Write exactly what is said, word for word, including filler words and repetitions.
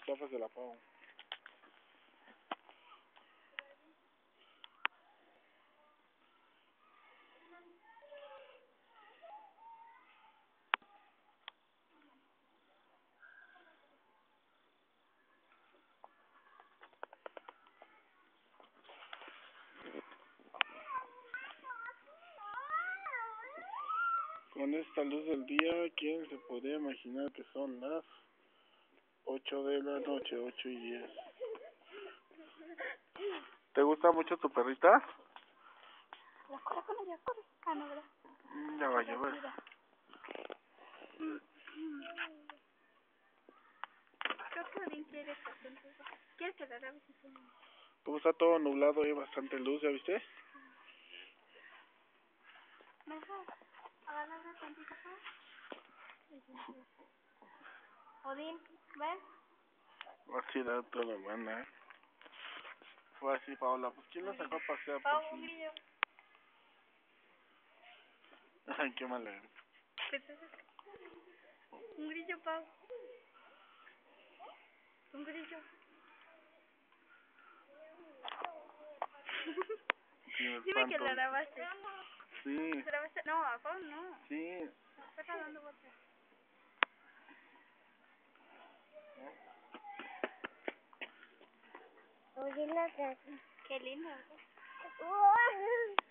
gafas de la Pau. Con esta luz del día, ¿quién se podría imaginar que son las ocho de la noche, ocho y diez? ¿Te gusta mucho tu perrita? La corre con ella, corre. Ah, no, ¿verdad? Ya va a llover. Creo que Odín quiere que quiere que la grabe si se... Como está todo nublado y hay bastante luz, ¿ya viste? Mejor, agarra tantito, ¿no? Odín, ¿ven? Así da toda la buena. Fue así, Paola. Pues ¿quién la sacó a pasear por Pau, un fin? grillo. Ay, qué mala. Un grillo, Pau. Un grillo. Dime que la grabaste. Sí. ¿Grabaste? No, a Pau no. Sí. Está dando vueltas. Oye, la casa. Qué lindo.